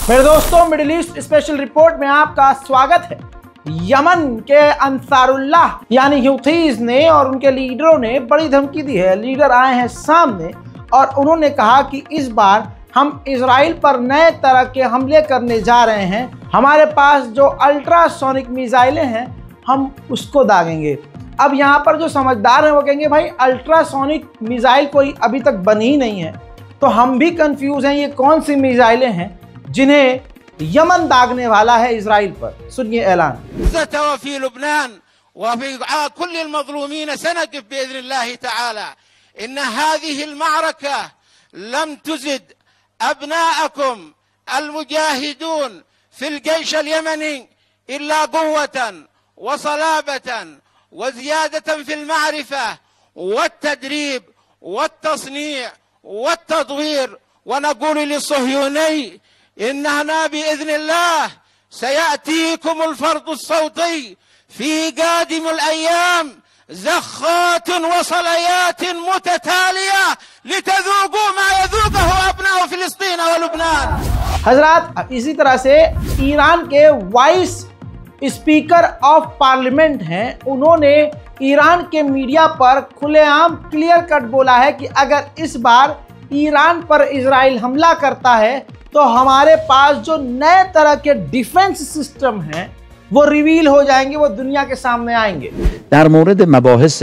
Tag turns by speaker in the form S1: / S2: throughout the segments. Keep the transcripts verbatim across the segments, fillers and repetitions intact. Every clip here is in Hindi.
S1: मेरे दोस्तों, मिडिल ईस्ट स्पेशल रिपोर्ट में आपका स्वागत है। यमन के अंसारुल्लाह यानी हुथीज ने और उनके लीडरों ने बड़ी धमकी दी है। लीडर आए हैं सामने और उन्होंने कहा कि इस बार हम इजराइल पर नए तरह के हमले करने जा रहे हैं। हमारे पास जो अल्ट्रासोनिक मिसाइलें हैं हम उसको दागेंगे। अब यहाँ पर जो समझदार हैं वो कहेंगे भाई अल्ट्रासोनिक मिसाइल कोई अभी तक बनी ही नहीं है, तो हम भी कंफ्यूज हैं ये कौन सी मिसाइलें हैं जिन्हें यमन दागने वाला है इजराइल पर। सुनिए ऐलान।
S2: लम तुजिद अबनाअकुम अलमुजाहिदून फिल जैश अल-यमनी इल्ला क़ुव्वतन व सलाबतन व ज़ियादतन फिल मारिफा व तदरीब व तस्नीअ व तदवीर व नक़ूलु लिस्सहयूनी इन्ना बिइज़्निल्लाह सयाअतीकुमुल फ़र्दु अस्सौती फ़ी क़ादिमिल अय्याम ज़ख़्ख़ात व सलयात मुततालिया लितज़ूक़ू मा यज़ूक़ुहु अब्नाउ फ़िलिस्तीन व लुबनान।
S1: हजरात, इसी तरह से ईरान के वाइस स्पीकर ऑफ पार्लियामेंट हैं, उन्होंने ईरान के मीडिया पर खुलेआम क्लियर कट बोला है कि अगर इस बार ईरान पर इजराइल हमला करता है तो हमारे पास जो नए तरह के डिफेंस सिस्टम हैं वो रिवील हो जाएंगे, वो दुनिया के सामने आएंगे।
S3: در مورد مباحث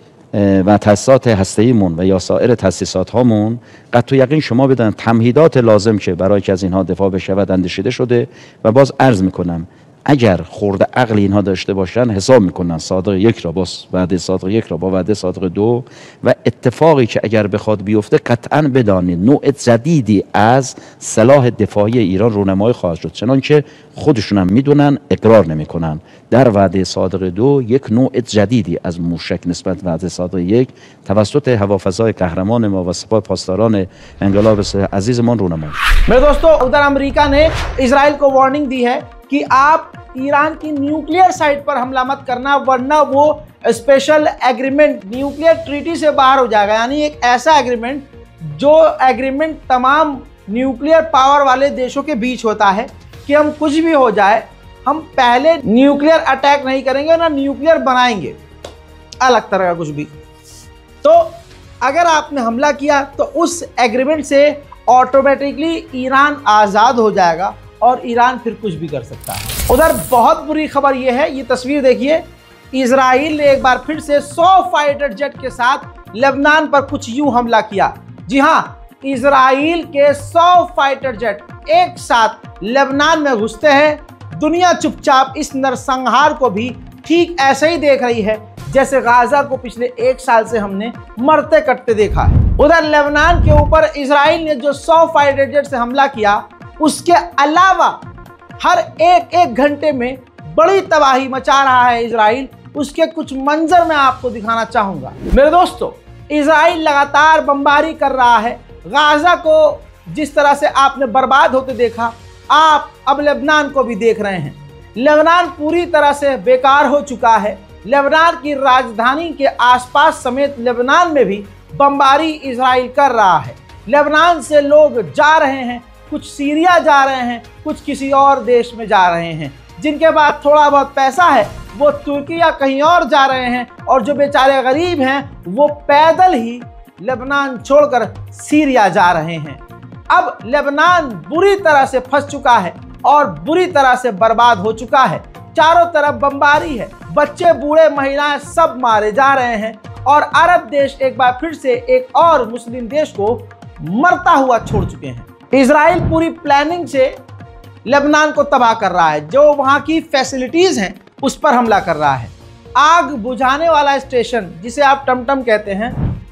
S3: و تاسیسات هسته‌ایمون و یا سایر تاسیسات هامون قطع یقین شما بدن تمهیدات لازم که برای که از اینها دفاع بشه و اندیشیده شده و باز عرض میکنم اگر خورده عقل اینها داشته باشن حساب میکنن صادق یک را با وعده صادق یک را با وعده صادق دو و اتفاقی که اگر بخواد بیفته قطعا بدانید نوع جدیدی از سلاح دفاعی ایران رونمایی خواهد شد، چنانچه خودشون هم میدونن اقرار نمیکنن. در وعده صادق دو یک نوع جدیدی از موشک نسبت وعده صادق یک توسط هوافضای قهرمان ما و سپاه پاسداران انقلاب عزیزمان رونمایی.
S1: मेरे दोस्तों, उधर अमेरिका ने इजराइल को वार्निंग दी है कि आप ईरान की न्यूक्लियर साइट पर हमला मत करना, वरना वो स्पेशल एग्रीमेंट न्यूक्लियर ट्रीटी से बाहर हो जाएगा। यानी एक ऐसा एग्रीमेंट जो एग्रीमेंट तमाम न्यूक्लियर पावर वाले देशों के बीच होता है कि हम कुछ भी हो जाए हम पहले न्यूक्लियर अटैक नहीं करेंगे ना न्यूक्लियर बनाएंगे अलग तरह का कुछ भी। तो अगर आपने हमला किया तो उस एग्रीमेंट से ऑटोमेटिकली ईरान आज़ाद हो जाएगा और ईरान फिर कुछ भी कर सकता है। उधर बहुत बुरी खबर यह है, ये तस्वीर देखिए, इजराइल ने एक बार फिर से सौ फाइटर जेट के साथ लेबनान पर कुछ यूं हमला किया। जी हाँ, इजराइल के सौ फाइटर जेट एक साथ लेबनान में घुसते हैं। दुनिया चुपचाप इस नरसंहार को भी ठीक ऐसे ही देख रही है जैसे गाजा को पिछले एक साल से हमने मरते कटते देखा है। उधर लेबनान के ऊपर इजराइल ने जो सौ फाइटर जेट से हमला किया, उसके अलावा हर एक एक घंटे में बड़ी तबाही मचा रहा है इजराइल। उसके कुछ मंजर मैं आपको दिखाना चाहूँगा। मेरे दोस्तों, इजराइल लगातार बमबारी कर रहा है। गाजा को जिस तरह से आपने बर्बाद होते देखा, आप अब लेबनान को भी देख रहे हैं। लेबनान पूरी तरह से बेकार हो चुका है। लेबनान की राजधानी के आसपास समेत लेबनान में भी बमबारी इजराइल कर रहा है। लेबनान से लोग जा रहे हैं, कुछ सीरिया जा रहे हैं, कुछ किसी और देश में जा रहे हैं। जिनके पास थोड़ा बहुत पैसा है वो तुर्की या कहीं और जा रहे हैं, और जो बेचारे गरीब हैं वो पैदल ही लेबनान छोड़कर सीरिया जा रहे हैं। अब लेबनान बुरी तरह से फंस चुका है और बुरी तरह से बर्बाद हो चुका है। चारों तरफ बमबारी है, बच्चे बूढ़े महिलाएं सब मारे जा रहे हैं, और अरब देश एक बार फिर से एक और मुस्लिम देश को मरता हुआ छोड़ चुके हैं। इजराइल पूरी प्लानिंग से लेबनान को तबाह कर रहा है। जो वहाँ की फैसिलिटीज़ हैं उस पर हमला कर रहा है। आग बुझाने वाला स्टेशन जिसे आप टमटम कहते हैं,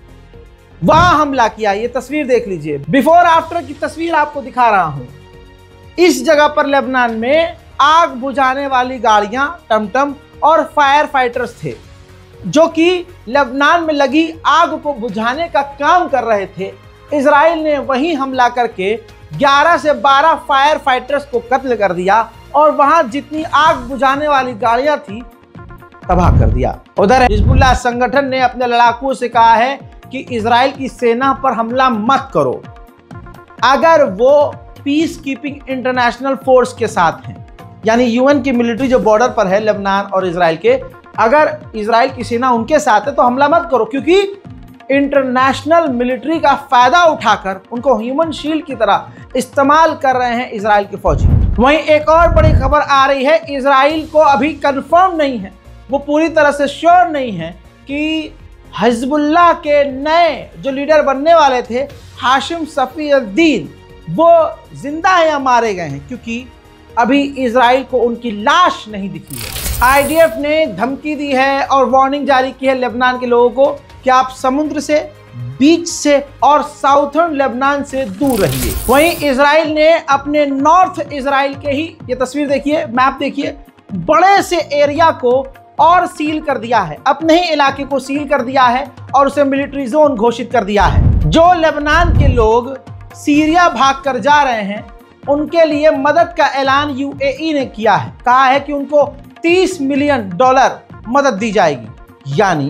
S1: वहाँ हमला किया। ये तस्वीर देख लीजिए, बिफोर आफ्टर की तस्वीर आपको दिखा रहा हूँ। इस जगह पर लेबनान में आग बुझाने वाली गाड़ियाँ, टमटम और फायर फाइटर्स थे जो कि लेबनान में लगी आग को बुझाने का काम कर रहे थे। इजराइल ने वहीं हमला करके ग्यारह से बारह फायर फाइटर्स को कत्ल कर दिया और वहां जितनी आग बुझाने वाली गाड़ियां थी तबाह कर दिया। उधर हिजबुल्लाह संगठन ने अपने लड़ाकुओं से कहा है कि इजराइल की सेना पर हमला मत करो। अगर वो पीस कीपिंग इंटरनेशनल फोर्स के साथ हैं, यानी यूएन की मिलिट्री जो बॉर्डर पर है लेबनान और इजराइल के, अगर इजराइल की सेना उनके साथ है तो हमला मत करो, क्योंकि इंटरनेशनल मिलिट्री का फायदा उठाकर उनको ह्यूमन शील्ड की तरह इस्तेमाल कर रहे हैं इजराइल के फौजी। वहीं एक और बड़ी खबर आ रही है, इजराइल को अभी कंफर्म नहीं है, वो पूरी तरह से श्योर नहीं है कि हिजबुल्लाह के नए जो लीडर बनने वाले थे हाशिम सफीउद्दीन, वो जिंदा है या मारे गए हैं, क्योंकि अभी इजराइल को उनकी लाश नहीं दिखी है। आईडीएफ ने धमकी दी है और वार्निंग जारी की है लेबनान के लोगों को कि आप समुद्र से, बीच से और साउथर्न लेबनान से दूर रहिए। वहीं इजराइल ने अपने नॉर्थ इजराइल के ही, ये तस्वीर देखिए, मैप देखिए, बड़े से एरिया को और सील कर दिया है, अपने ही इलाके को सील कर दिया है और उसे मिलिट्री जोन घोषित कर दिया है। जो लेबनान के लोग सीरिया भाग कर जा रहे हैं उनके लिए मदद का ऐलान यूएई ने किया है, कहा है कि उनको तीस मिलियन डॉलर मदद दी जाएगी। यानी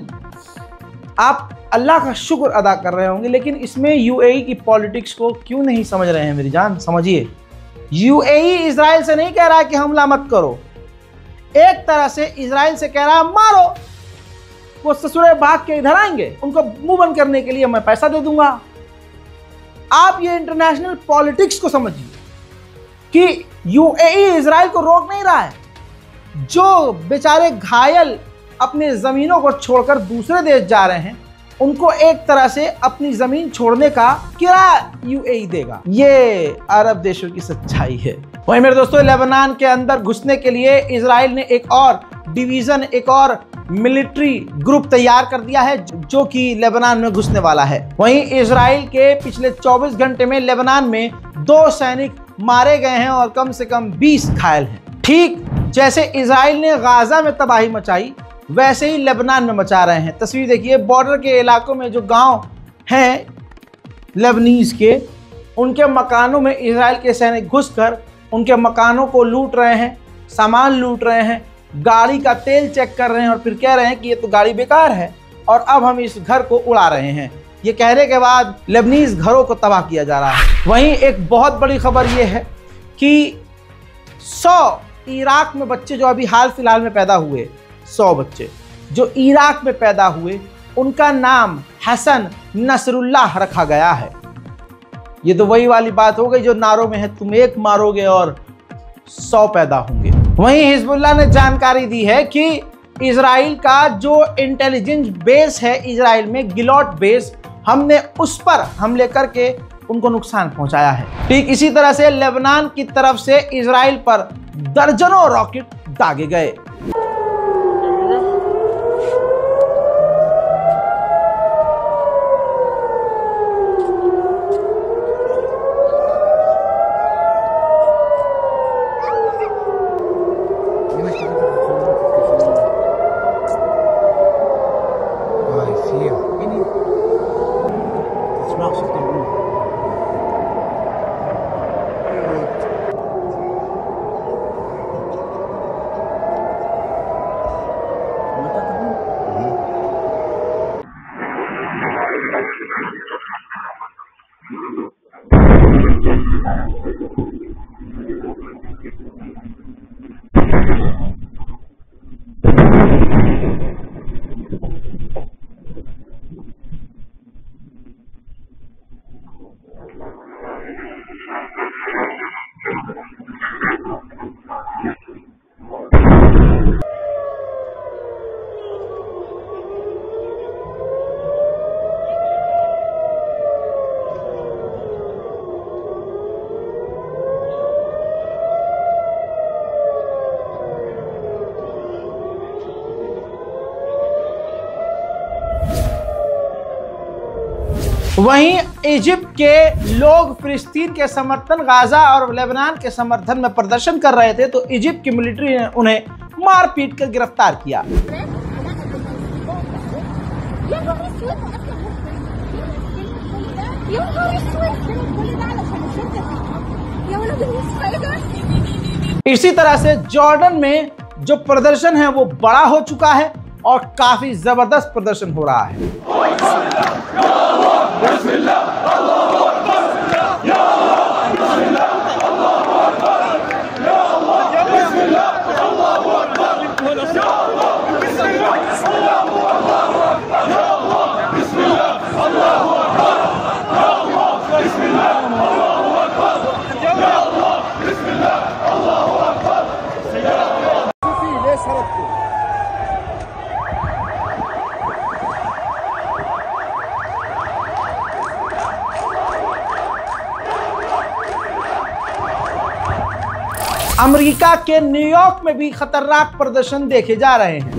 S1: आप अल्लाह का शुक्र अदा कर रहे होंगे, लेकिन इसमें यूएई की पॉलिटिक्स को क्यों नहीं समझ रहे हैं मेरी जान? समझिए, यूएई इजराइल से नहीं कह रहा है कि हमला मत करो, एक तरह से इजराइल से कह रहा है मारो, वो ससुरे भाग के इधर आएंगे, उनको मुंह बंद करने के लिए मैं पैसा दे दूंगा। आप ये इंटरनेशनल पॉलिटिक्स को समझिए कि यूएई इजराइल को रोक नहीं रहा है। जो बेचारे घायल अपने जमीनों को छोड़कर दूसरे देश जा रहे हैं उनको एक तरह से अपनी जमीन छोड़ने का किराया यूएई देगा। ये अरब देशों की सच्चाई है। वहीं मेरे दोस्तों, लेबनान के अंदर घुसने के लिए इजराइल ने एक और डिवीजन, एक और मिलिट्री ग्रुप तैयार कर दिया है जो कि लेबनान में घुसने वाला है। वहीं इजराइल के पिछले चौबीस घंटे में लेबनान में दो सैनिक मारे गए हैं और कम से कम बीस घायल हैं। ठीक जैसे इजराइल ने गाजा में तबाही मचाई, वैसे ही लेबनान में मचा रहे हैं। तस्वीर देखिए, बॉर्डर के इलाकों में जो गांव हैं लेबनीज के, उनके मकानों में इजराइल के सैनिक घुसकर उनके मकानों को लूट रहे हैं, सामान लूट रहे हैं, गाड़ी का तेल चेक कर रहे हैं और फिर कह रहे हैं कि ये तो गाड़ी बेकार है और अब हम इस घर को उड़ा रहे हैं। ये कहने के बाद लेबनीज घरों को तबाह किया जा रहा है। वहीं एक बहुत बड़ी खबर ये है कि सौ इराक में बच्चे जो अभी हाल फिलहाल में पैदा हुए, सौ बच्चे जो इराक में पैदा हुए, उनका नाम हसन नसरुल्लाह रखा गया है। ये तो वही वाली बात हो गई जो नारों में है, तुम एक मारोगे और सौ पैदा होंगे। वहीं हिजबुल्लाह ने जानकारी दी है कि इजराइल का जो इंटेलिजेंस बेस है इजराइल में, गिलॉट बेस, हमने उस पर हमले करके उनको नुकसान पहुंचाया है। ठीक इसी तरह से लेबनान की तरफ से इजराइल पर दर्जनों रॉकेट दागे गए। वहीं इजिप्ट के लोग फिलिस्तीन के समर्थन, गाजा और लेबनान के समर्थन में प्रदर्शन कर रहे थे, तो इजिप्ट की मिलिट्री ने उन्हें मार पीट कर गिरफ्तार किया। इसी तरह से जॉर्डन में जो प्रदर्शन है वो बड़ा हो चुका है और काफी जबरदस्त प्रदर्शन हो रहा है। अमेरिका के न्यूयॉर्क में भी खतरनाक प्रदर्शन देखे जा रहे हैं।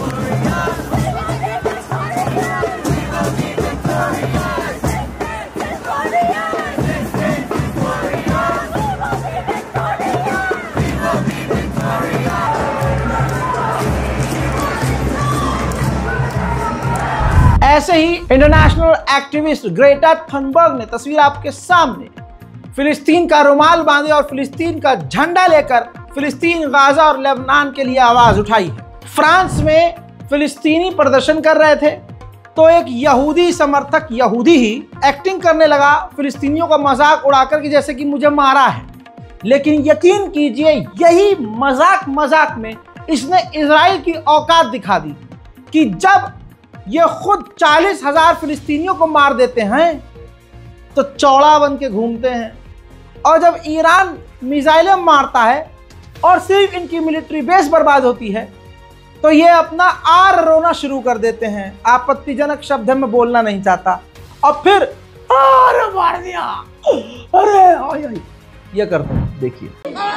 S1: ऐसे ही इंटरनेशनल एक्टिविस्ट ग्रेटा थनबर्ग ने तस्वीर आपके सामने फिलिस्तीन का रुमाल बांधे और फिलिस्तीन का झंडा लेकर फिलिस्तीन, गाजा और लेबनान के लिए आवाज उठाई है। फ्रांस में फिलिस्तीनी प्रदर्शन कर रहे थे तो एक यहूदी समर्थक यहूदी ही एक्टिंग करने लगा फिलिस्तीनियों का मजाक उड़ाकर कि जैसे कि मुझे मारा है। लेकिन यकीन कीजिए यही मजाक मजाक में इसने इजराइल की औकात दिखा दी कि जब ये खुद चालीस हजार फिलिस्तीनियों को मार देते हैं तो चौड़ा बन के घूमते हैं, और जब ईरान मिसाइलें मारता है और सिर्फ इनकी मिलिट्री बेस बर्बाद होती है तो ये अपना आर रोना शुरू कर देते हैं। आपत्तिजनक शब्द में बोलना नहीं चाहता और फिर अरे मार दिया, अरे आई आई ये करते हैं। देखिए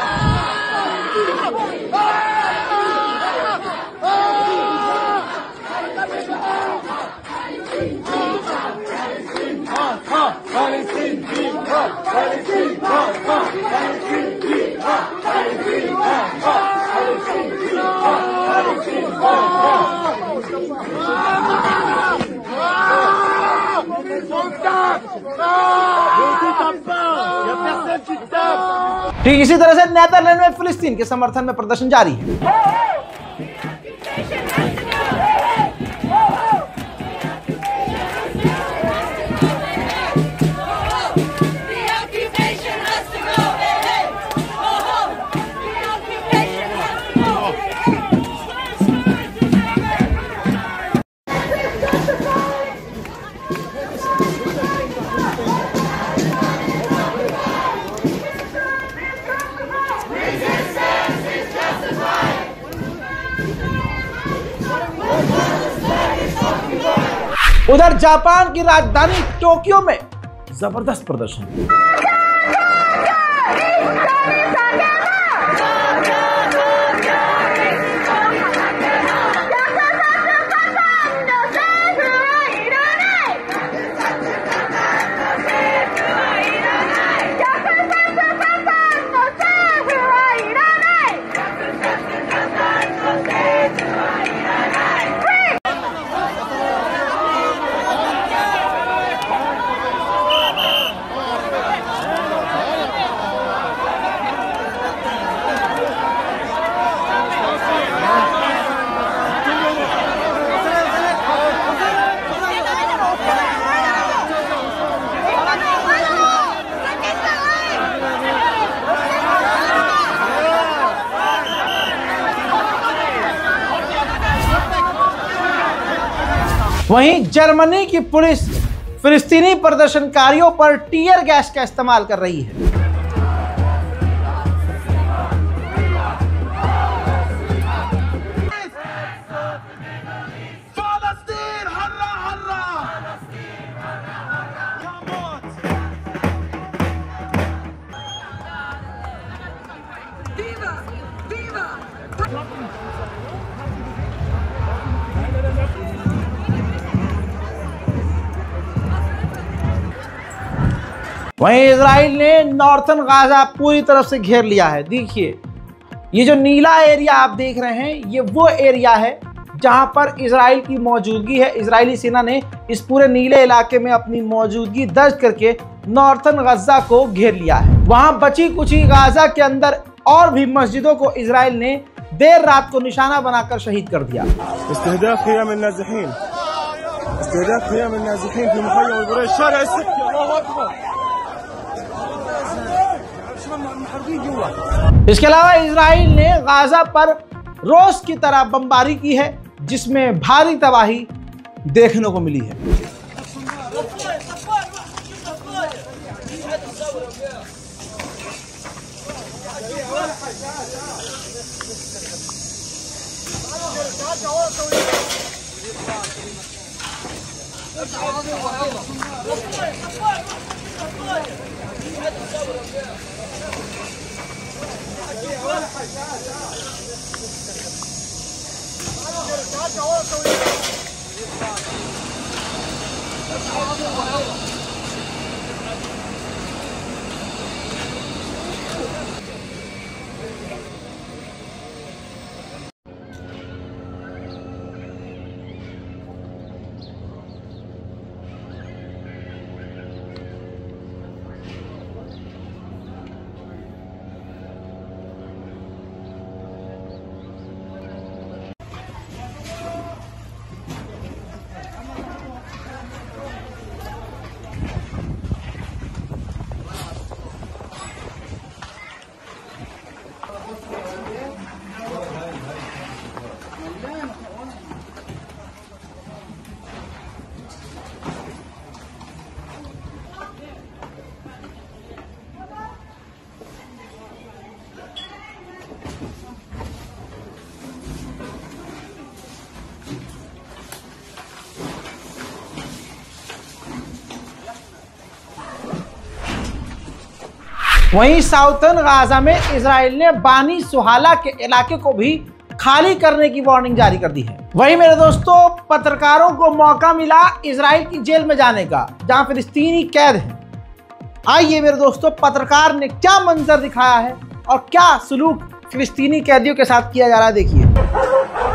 S1: ठीक इसी तरह से नेदरलैंड में फिलिस्तीन के समर्थन में प्रदर्शन जारी है। उधर जापान की राजधानी टोक्यो में जबरदस्त प्रदर्शन। वहीं जर्मनी की पुलिस फिलिस्तीनी प्रदर्शनकारियों पर टीयर गैस का इस्तेमाल कर रही है। वहीं इजराइल ने नॉर्थन गाजा पूरी तरफ से घेर लिया है। देखिए ये जो नीला एरिया आप देख रहे हैं ये वो एरिया है जहां पर इजराइल की मौजूदगी है। इजरायली सेना ने इस पूरे नीले इलाके में अपनी मौजूदगी दर्ज करके नॉर्थन गाजा को घेर लिया है। वहां बची कुची गाजा के अंदर और भी मस्जिदों को इजराइल ने देर रात को निशाना बनाकर शहीद कर दिया। इसके अलावा इजराइल ने गाजा पर रोज की तरह बमबारी की है जिसमें भारी तबाही देखने को मिली है। वहीं साउथर्न गाजा में इजराइल ने बानी सुहाला के इलाके को भी खाली करने की वार्निंग जारी कर दी है। वहीं मेरे दोस्तों, पत्रकारों को मौका मिला इजराइल की जेल में जाने का जहां फिलिस्तीनी कैद हैं। आइए मेरे दोस्तों, पत्रकार ने क्या मंजर दिखाया है और क्या सलूक फिलिस्तीनी कैदियों के साथ किया जा रहा है, देखिए।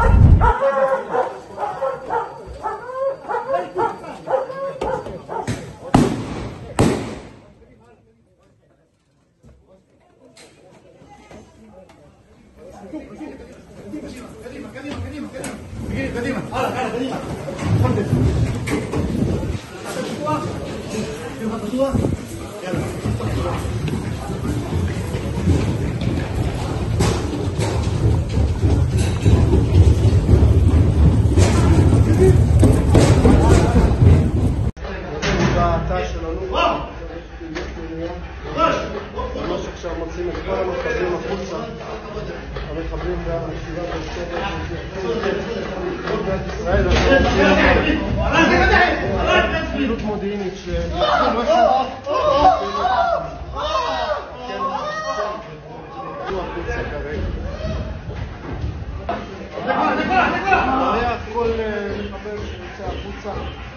S4: מוצאים את כל המחבלים החוצה, המחבלים והמסיבה בשטח, ישראל, אנחנו פעילות מודיעינית שנתחיל משהו, כן, כן, החוצה כרגע. היה כל מחבל שיוצא החוצה.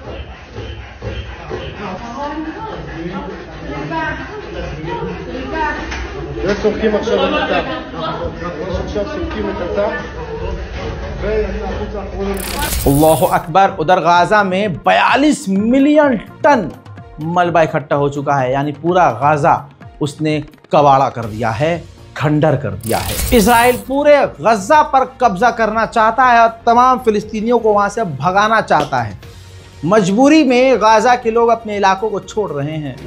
S4: וסורקים עכשיו את התא. יש עכשיו סורקים את התא ויצא החוצה האחרונים.
S1: अल्लाहु अकबर। उधर गाजा में बयालीस मिलियन टन मलबा इकट्ठा हो चुका है, यानी पूरा गाजा उसने कबाड़ा कर दिया है, खंडर कर दिया है। इजराइल पूरे गजा पर कब्जा करना चाहता है और तमाम फिलिस्तीनियों को वहां से भगाना चाहता है। मजबूरी में गाजा के लोग अपने इलाकों को छोड़ रहे हैं।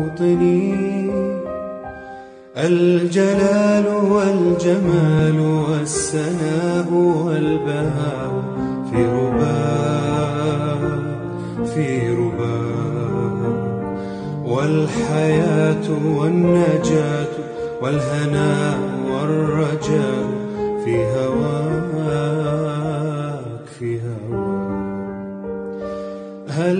S5: الجلال والجمال والسناء والبهاء في رباء في رباء والحياة والنجاة والهناء والرجاء في هواك في هواك. هل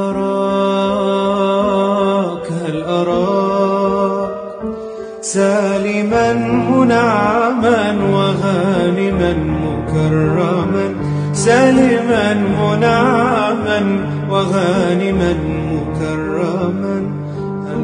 S5: أراك هل أراك سالما منعما وغانما مكرما سالما منعما وغانما مكرما هل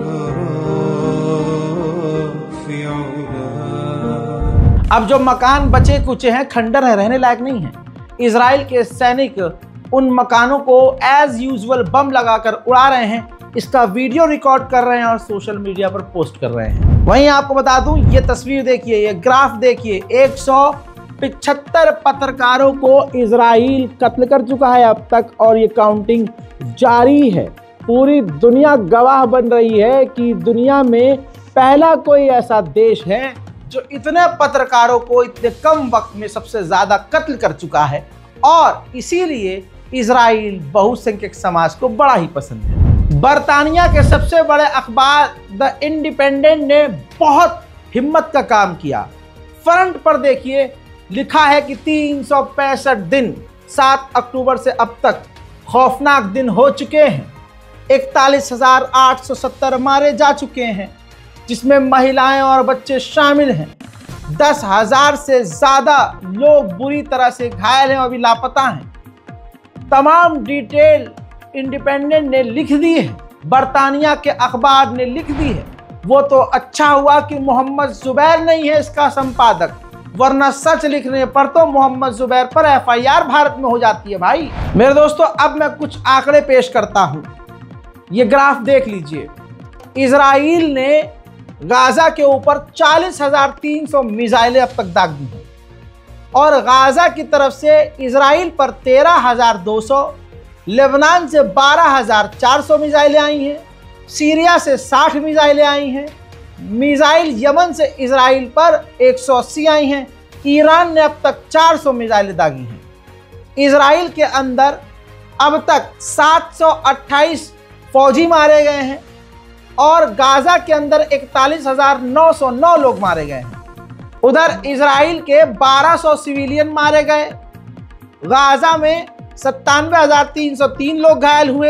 S5: أراك في علاك.
S1: अब जो मकान बचे कुचे हैं, खंडर हैं, रहने लायक नहीं है। इजराइल के सैनिक उन मकानों को एज यूजुअल बम लगाकर उड़ा रहे हैं, इसका वीडियो रिकॉर्ड कर रहे हैं और सोशल मीडिया पर पोस्ट कर रहे हैं। वहीं आपको बता दूं, ये तस्वीर देखिए, ये ग्राफ देखिए, एक सौ पिछहत्तर पत्रकारों को इजराइल कत्ल कर चुका है अब तक और ये काउंटिंग जारी है। पूरी दुनिया गवाह बन रही है कि दुनिया में पहला कोई ऐसा देश है जो इतने पत्रकारों को इतने कम वक्त में सबसे ज्यादा कत्ल कर चुका है, और इसीलिए इजराइल बहुसंख्यक समाज को बड़ा ही पसंद है। बरतानिया के सबसे बड़े अखबार द इंडिपेंडेंट ने बहुत हिम्मत का काम किया। फ्रंट पर देखिए, लिखा है कि तीन सौ पैंसठ दिन सात अक्टूबर से अब तक खौफनाक दिन हो चुके हैं, इकतालीस हजार आठ सौ सत्तर मारे जा चुके हैं, जिसमें महिलाएं और बच्चे शामिल हैं। दस हजार से ज्यादा लोग बुरी तरह से घायल हैं और अभी लापता हैं। तमाम डिटेल इंडिपेंडेंट ने लिख दी है, बरतानिया के अखबार ने लिख दी है। वो तो अच्छा हुआ कि मोहम्मद जुबैर नहीं है इसका संपादक, वरना सच लिखने पर तो मोहम्मद जुबैर पर एफ आई आर भारत में हो जाती है भाई। मेरे दोस्तों, अब मैं कुछ आंकड़े पेश करता हूं। ये ग्राफ देख लीजिए। इजराइल ने गाजा के ऊपर चालीस हजार तीन सौ मिसाइलें अब तक दाग दी हैं और गाजा की तरफ से इजराइल पर तेरह हजार दो सौ, लेबनान से बारह हजार चार सौ मिसाइलें आई हैं, सीरिया से साठ मिसाइलें आई हैं, मिसाइल यमन से इजराइल पर एक सौ अस्सी आई हैं, ईरान ने अब तक चार सौ मिसाइलें दागी हैं। इजराइल के अंदर अब तक सात सौ अट्ठाईस फौजी मारे गए हैं और गाजा के अंदर इकतालीस हजार नौ सौ नौ लोग मारे गए हैं। उधर इजराइल के बारह सौ सिविलियन मारे गए, गाजा में सत्तानवे हजार तीन सौ तीन लोग घायल हुए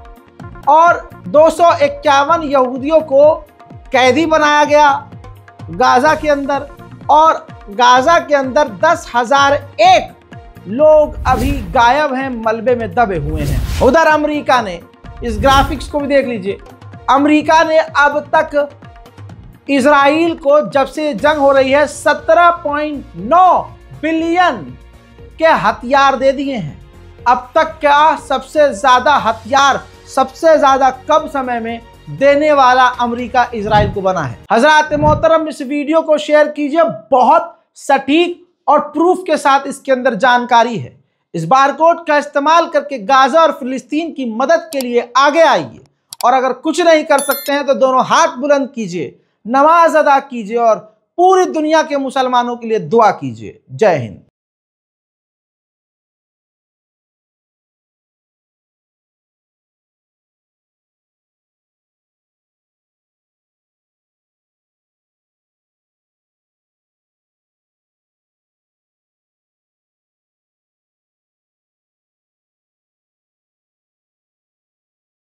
S1: और दो सौ इक्यावन यहूदियों को कैदी बनाया गया गाजा के अंदर, और गाजा के अंदर दस हजार एक लोग अभी गायब हैं, मलबे में दबे हुए हैं। उधर अमेरिका ने, इस ग्राफिक्स को भी देख लीजिए, अमेरिका ने अब तक इजराइल को, जब से जंग हो रही है, सत्रह पॉइंट नौ बिलियन के हथियार दे दिए हैं। अब तक का सबसे ज्यादा हथियार सबसे ज्यादा कम समय में देने वाला अमेरिका इजराइल को बना है। हजरात मोहतरम, इस वीडियो को शेयर कीजिए, बहुत सटीक और प्रूफ के साथ इसके अंदर जानकारी है। इस बारकोड का इस्तेमाल करके गाजा और फिलिस्तीन की मदद के लिए आगे आइए, और अगर कुछ नहीं कर सकते हैं तो दोनों हाथ बुलंद कीजिए, नमाज अदा कीजिए और पूरी दुनिया के मुसलमानों के लिए दुआ कीजिए। जय हिंद।